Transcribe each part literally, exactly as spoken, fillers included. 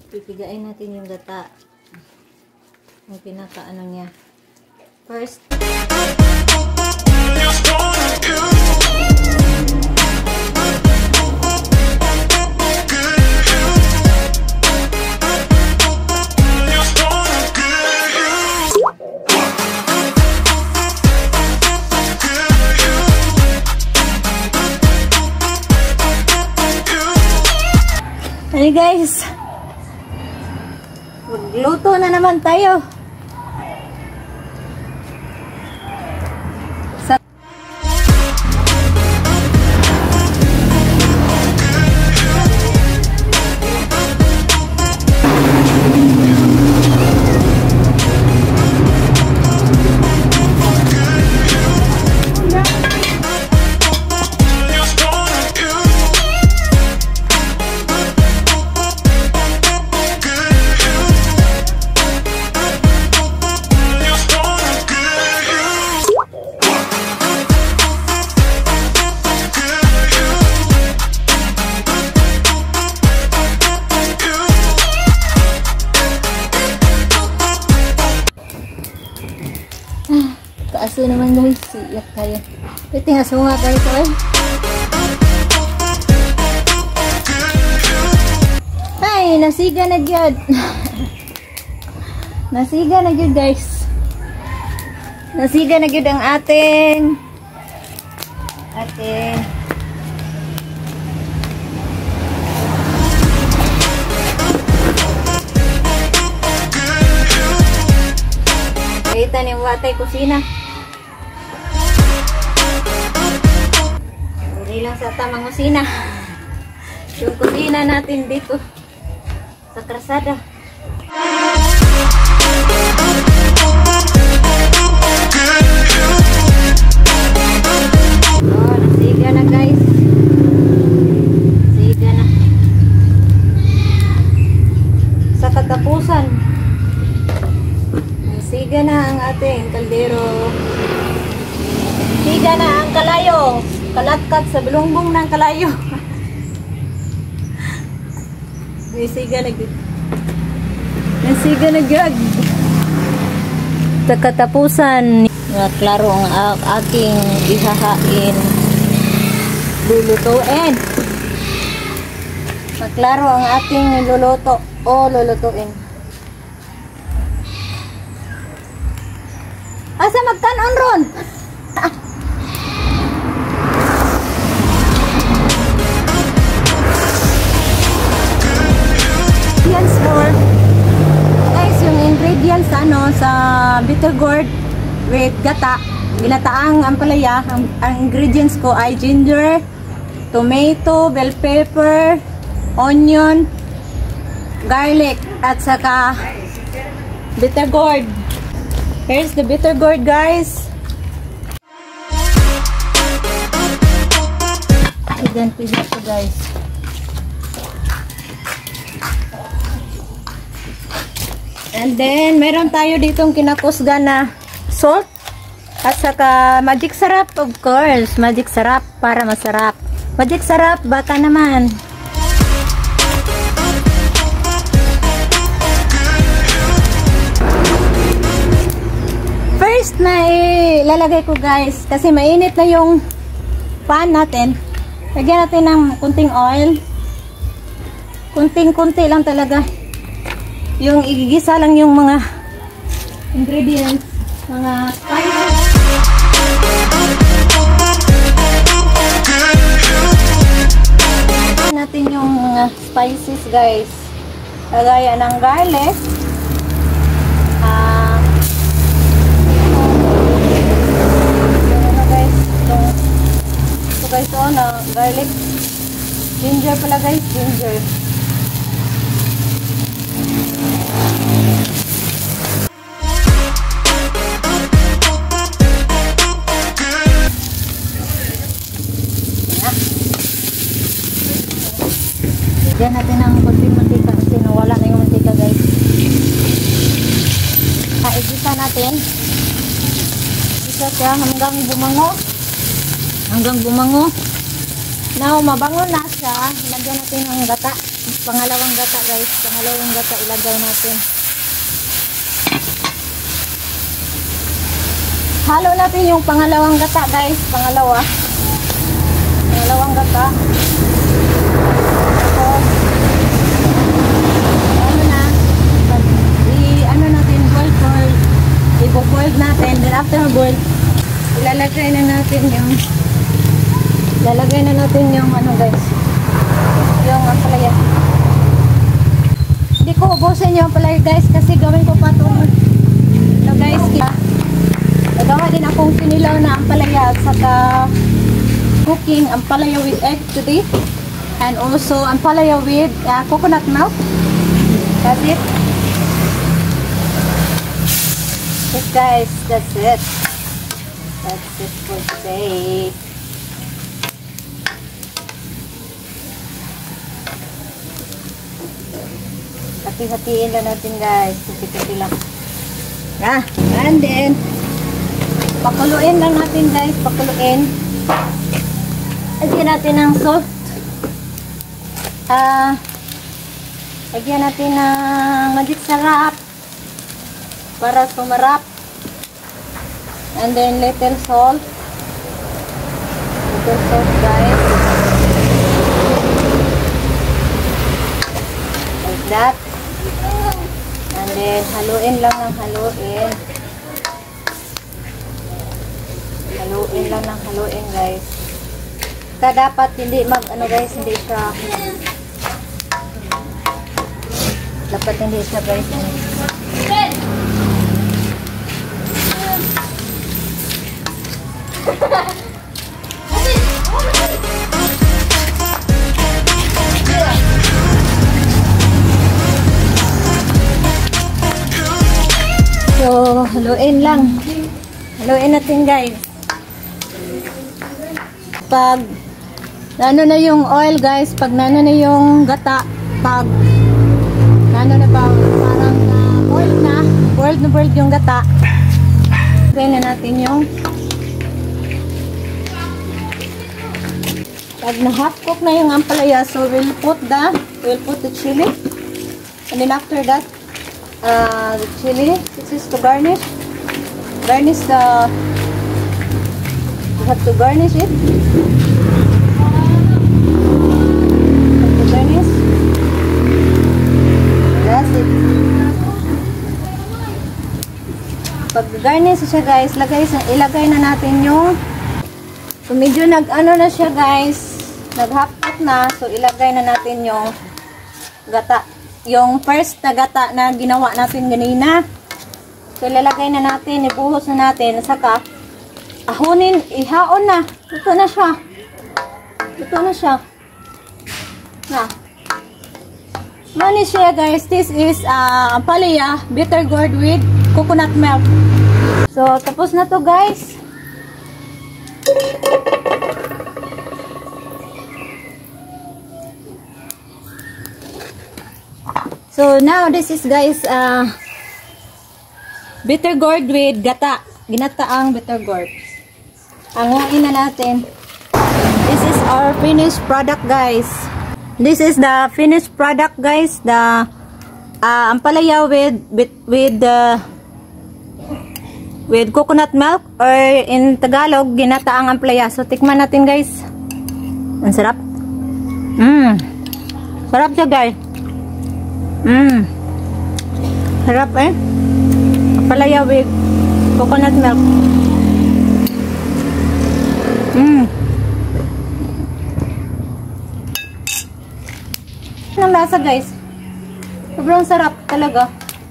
Pipigain natin yung gata. Yung pinaka-ano niya. First, hey guys, magluto na naman tayo. Sa Kaaso naman guys, iyak tayo. Pwede nga sunga tayo ko eh. Ay, nasiga na gyud. Nasiga na gyud guys. Nasiga na gyud ang ating ating kita ni watay kusina. Hindi lang sa tamang kusina. Yung kusina natin dito sa krasada. Oh, nasiga na guys. Nasiga na. Sa katapusan, siga na ang ating kaldero. Siga na ang kalayo. Kalatkat sa bulungbong ng kalayo. Siga na gyud. Siga na gyud. Sa katapusan, klaro ang aking ihahain. Lulutuin. Maklaro ang ating luluto o lulutuin. Asa magkanon ron? Ingredients for guys, yung ingredients ano sa bitter gourd with gata, ginataang ampalaya. Ang, ang ingredients ko ay ginger, tomato, bell pepper, onion, garlic, at saka bitter gourd. Here's the bitter gourd, guys. Then pizza to guys. And then meron tayo ditong kinakusgan na salt at saka magic sarap, of course. Magic sarap para masarap. Magic sarap, baka naman. First na ilalagay ko guys, kasi mainit na yung pan natin. Lagyan natin ng kunting oil. Kunting-kunti lang talaga. Yung igigisa lang yung mga ingredients, mga spices. Lagyan natin yung mga spices guys. Lagyan ng garlic. Guys, oh, na garlic, ginger pala guys, ginger. Diyan natin ang kunting mantika kasi nawala na yung mantika guys. Kaigisa natin. Isa siya hanggang bumango. Hanggang bumango. Now, mabango na siya. Lagyan natin ng gata. pangalawang gata guys. Pangalawang gata ilagay natin. Halo natin yung pangalawang gata guys. Pangalawa. Pangalawang gata. Tapos, ano na, i-ano natin, boil for, i-boil natin. Then after boil, ilalagay na natin yung, ilalagay na natin yung ano guys, yung ampalaya. Hindi ko ubusin yung ampalaya guys kasi gawin ko pa itong ito guys. Nagawa din akong kinilaw na ampalaya at saka cooking ampalaya with egg today. And also ampalaya with uh, coconut milk. That's it. Yes guys, that's it. That's it for today. Hati-hatiin lang natin guys. Hati-hati lang. Ah, and then pakuluin lang natin guys. Pakuluin. Lagyan natin ng salt. Ah, lagyan natin ng magit sarap para sumarap. And then little salt. Little salt guys. Like that. And then haluin lang ng haluin. Haluin lang ng haluin guys. Kaya dapat hindi mag ano guys, hindi siya dapat hindi siya guys. So, haluin lang. Haluin natin guys. Pag nano na yung oil guys, pag nano na yung gata, pag nano na ba, parang uh, oil na, boiled na boiled yung gata, try na natin yung pag na half cook na yung ampalaya, so we'll put the we'll put the chili, and then after that uh, the chili, this is to garnish garnish the you have to garnish it. Pag garnish siya guys, lagay, ilagay na natin yung so medyo nag ano na siya guys, nag half cook na, so ilagay na natin yung gata, yung first na gata na ginawa natin ganina. So ilalagay na natin, ibuhos na natin, saka ahunin, ihaon na, ito na siya, ito na siya na mani siya guys. This is uh, ampalaya bitter gourd with coconut milk. So tapos na to guys. So now this is guys uh, bitter gourd with gata, ginataang bitter gourd. Hanguin na natin. This is our finished product guys. This is the finished product guys, the uh, ampalaya with with with the uh, with coconut milk, or in Tagalog ginataang ampalaya. So tikman natin guys. Ang sarap. Mmm. Sarap siya guys. Mmm. Sarap eh. Ampalaya with coconut milk. Mmm. Ang lasa guys, sobrang sarap talaga,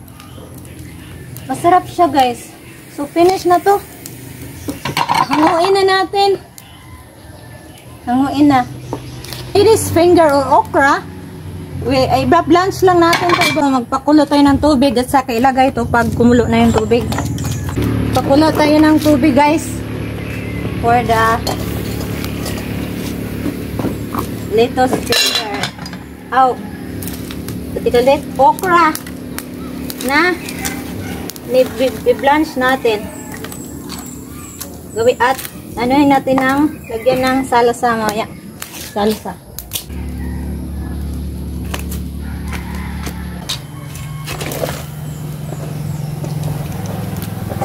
masarap siya guys. So finish na to, hanguin na natin, hanguin na. It is finger or okra. I-blanch lang natin ito. Magpakulo tayo ng tubig at saka ilagay ito pag kumulo na yung tubig. Pakulo tayo ng tubig guys for the lettuce finger. Oh, ito ulit, okra na i-blanch natin. Gawin at anuhin natin ng lagyan ng salsa mamaya. Salsa.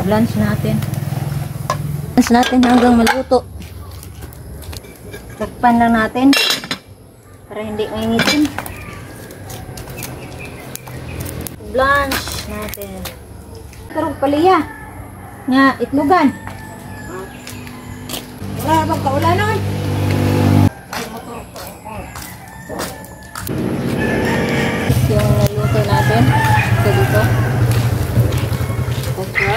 Blanch natin. Blanch natin hanggang maluto. Takpan lang natin para hindi maingitin. Blanch natin. Karong paliya nga itlogan. Wala bang kaulanon? Yung naluto natin. Ito dito. Okra.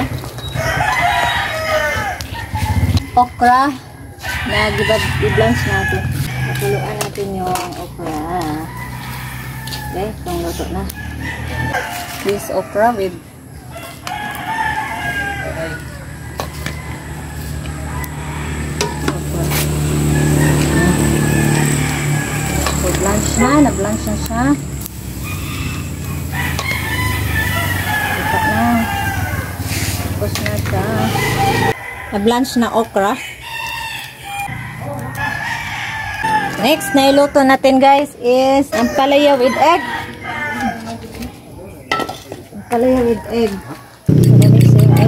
Okra na i-blanch natin. Pakuluan natin yung okra. Okay, itong luto na. This okra with so blanch na, na-blanch na siya. Ito na. Tapos na siya. Na-blanch na okra. Next na iluto natin guys is ampalaya with egg. Ampalaya with egg. So, mix yung egg.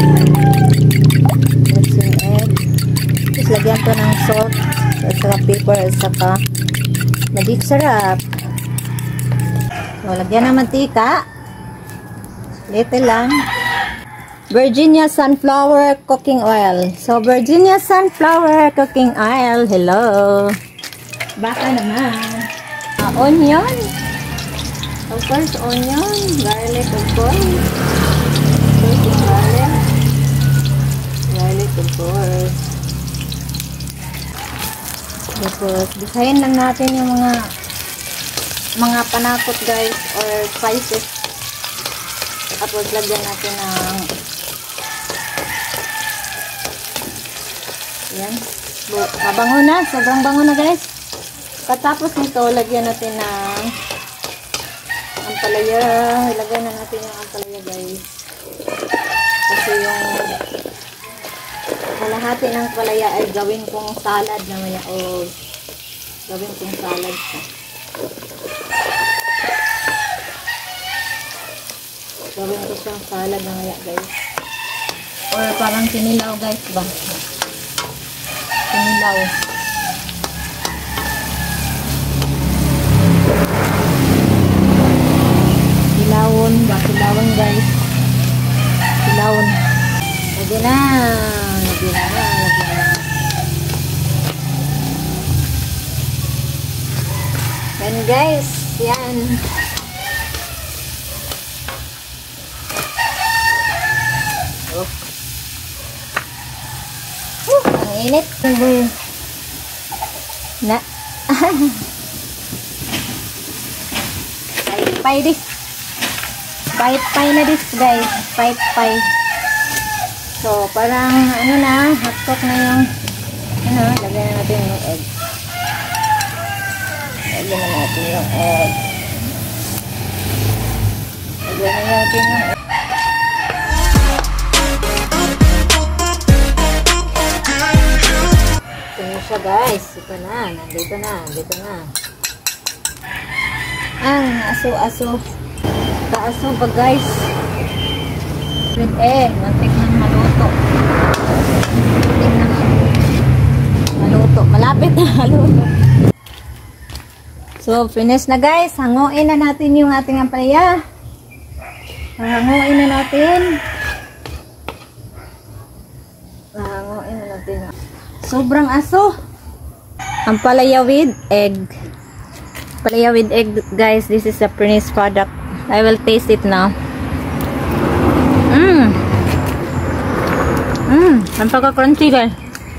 Mix yung egg. Tapos lagyan to ng salt at saka pepper at saka magig sarap. So, lagyan ng mantika. Little lang. Virginia sunflower cooking oil. So, Virginia sunflower cooking oil. Hello. Baka naman. Uh, onion. Of course, onion. Garlic, of course. Of course, garlic. Garlic, of course. Tapos, bisahin lang natin yung mga mga panakot guys or spices. Tapos, lagyan natin ng yan. Mabango na. Sobrang bango na guys. Katapos nito, lagyan natin ng ampalaya. Ilagyan na natin yung ampalaya guys. Kasi yung kalahati ng palaya ay gawin kong salad na maya o gawin kong salad siya. Gawin ko siyang salad na maya guys. Or parang kinilaw guys ba? Kinilaw. Kilawon ba? Kilawon guys. Kilawon. Lagi na. Lagi na. Lagi na. Yan guys. Yan. Oh. Uh, ang init. Na. Pay this. Pay-pay na this guys. Pay-pay. So, parang ano na, hot cook na yung ano, lagyan na natin yung egg. Lagyan na natin yung egg. Lagyan na natin yung egg. Ito na siya guys. Ito na. Nandito na. Nandito na. Ang aso-aso. Kaaso ba guys? With egg. Mantik ng maluto. Mantik ng maluto. Malapit na maluto. So, finish na guys. Hanguin na natin yung ating ampalaya. Hanguin na natin. Hanguin na natin. Sobrang aso. Ampalaya with egg. Ampalaya with egg guys. This is a finished product. I will taste it now. Mmm. Mmm. Ang pagka-crunchy guys.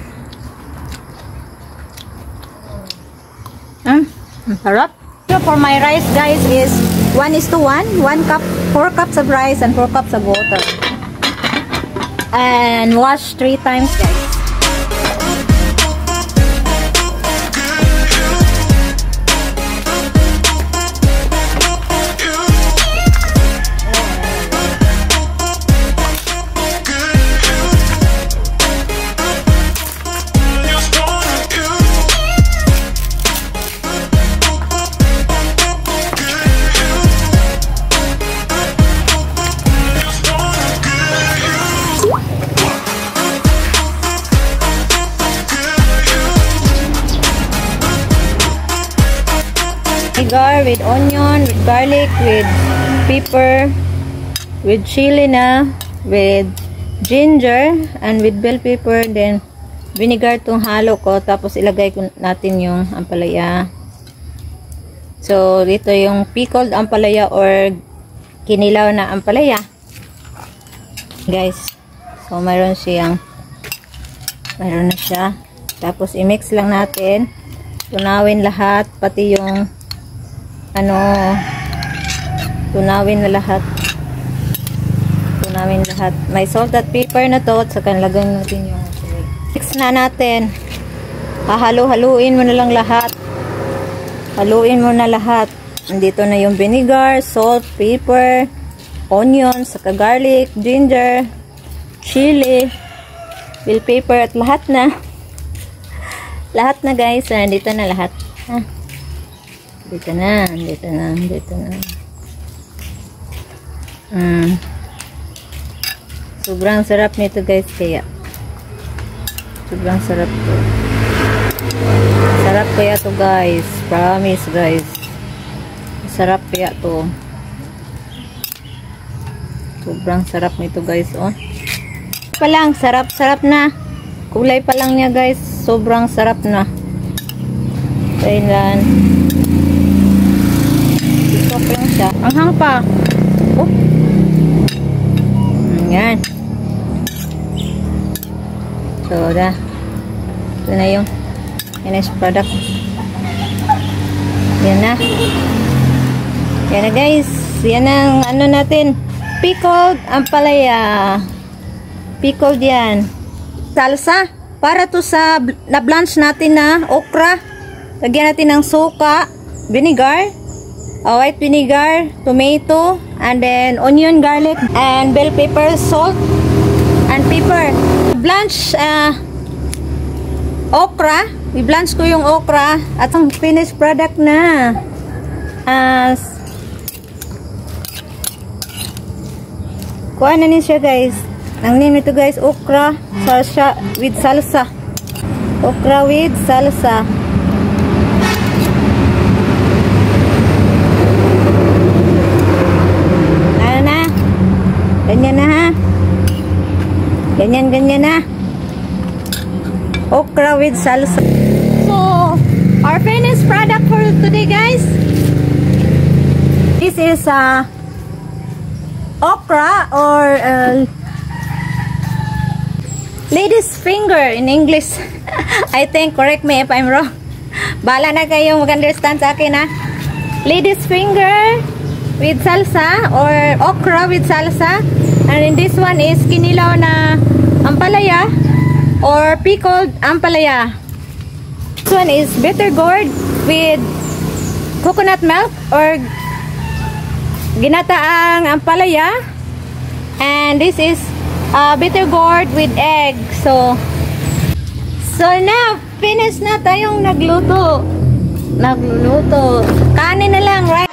Mmm. Ang sarap. So for my rice guys is one is to one. one cup, four cups of rice and four cups of water. And wash three times guys. vinegar, with onion, with garlic, with pepper, with chili na, with ginger, and with bell pepper. Then vinegar tong halo ko. Tapos ilagay ko natin yung ampalaya. So dito yung pickled ampalaya or kinilaw na ampalaya. Guys, so mayroon siyang mayroon na siya. Tapos i-mix lang natin. Tunawin lahat, pati yung ano, tunawin na lahat. Tunawin lahat. May salt at pepper na to, at saka lagyan natin yung mix na natin. Hahalo-haluin mo na lang lahat. Haluin mo na lahat. Andito na yung vinegar, salt, pepper, onion, saka garlic, ginger, chili, bell pepper, at lahat na. Lahat na guys, ah, dito na lahat. Ha? Dito na, dito na, dito na. Mm. Sobrang sarap nito guys, kaya. Sobrang sarap to. Sarap kaya to guys. Promise guys. Sarap kaya to. Sobrang sarap nito guys, oh. Pa lang, sarap-sarap na. Kulay pa lang niya guys, sobrang sarap na. Kailan ito pa lang siya. Anghang pa. Oh. Ayan. So da. Ito na yung finished product. Yan na. Yan na guys. Yan ang ano natin. Pickled ampalaya. Pickled yan. Salsa. Para to sa na-blanch natin na okra. Lagyan natin ng suka, vinegar, uh, white vinegar, tomato, and then onion, garlic, and bell pepper, salt, and pepper. Blanch uh, okra. I-blanch ko yung okra at ang finished product na. As uh, kuha na niya guys. Ang name nito guys, okra salsa with salsa. Okra with salsa. Ano na? Ganyan na ha. Ganyan, ganyan na. Okra with salsa. So, our finished product for today guys. This is uh, okra or uh, lady's finger in English. I think, correct me if I'm wrong. Bala na kayong mag-understand sa akin ha. Lady's finger with salsa or okra with salsa. And then this one is kinilaw na ampalaya or pickled ampalaya. This one is bitter gourd with coconut milk or ginataang ampalaya. And this is Uh, bitter gourd with egg. So, so now, finish na tayong nagluto. Nagluto. Kanin na lang, right?